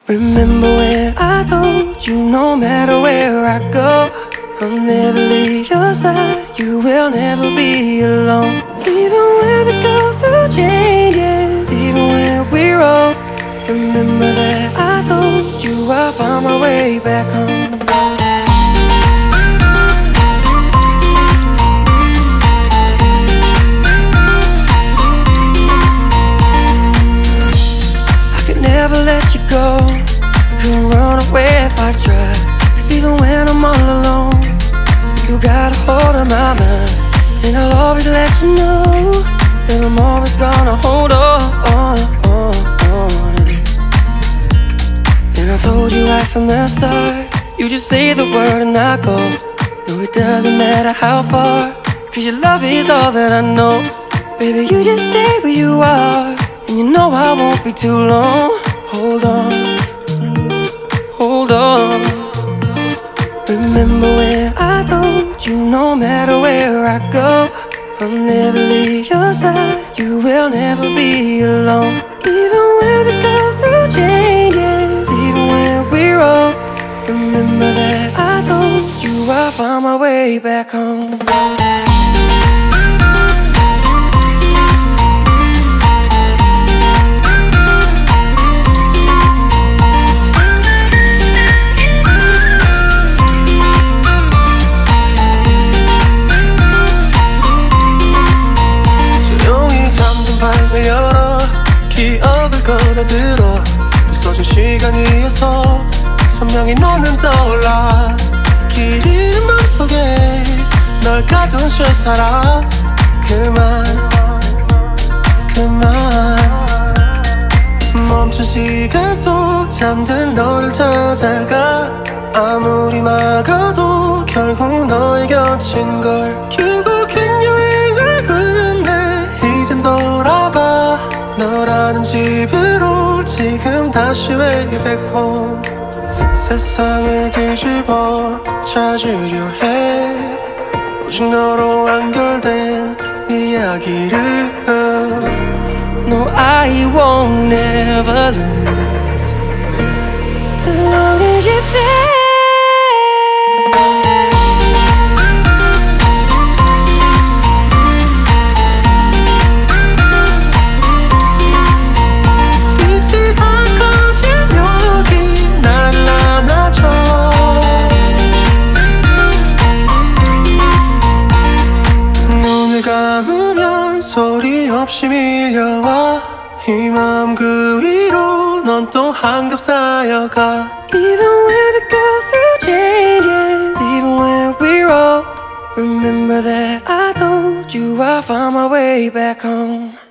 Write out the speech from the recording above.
Remember when I told you no matter where I go, I'll never leave your side, you will never be alone. Even when we go through changes, even when we roll, remember that I told you I'll find my way back home. Never let you go, couldn't run away if I tried. Cause even when I'm all alone, you got a hold of my mind. And I'll always let you know that I'm always gonna hold on. And I told you right from the start, you just say the word and I go. No, it doesn't matter how far, cause your love is all that I know. Baby, you just stay where you are, and you know I won't be too long. Hold on, hold on. Remember when I told you no matter where I go, I'll never leave your side, you will never be alone. Even when we go through changes, even when we roll, remember that I told you I'll find my way back home. 열어 기억을 걸어들어 있어준 시간 위에서 선명히 너는 떠올라 길 잃은 맘속에 널 가둔 실사람 그만 멈춘 시간 속 잠든 너를 찾아가 아무리 막아도 결국 너의 곁인 걸 결국엔 여행을 끝냈네 이젠 돌아가 너라는 집으로 지금 다시 way back home 세상을 뒤집어 찾으려 해 오직 너로 완결된 이야기를 No, I won't never lose as long as you're there. 빛이 다 꺼진 여기 날 안아줘 눈을 감으면 소리 없이 밀려와 이 마음 그 위로 넌 또 한 겹 쌓여가 Even when we go through changes, even when we roll, remember that I told you I'll find my way back home.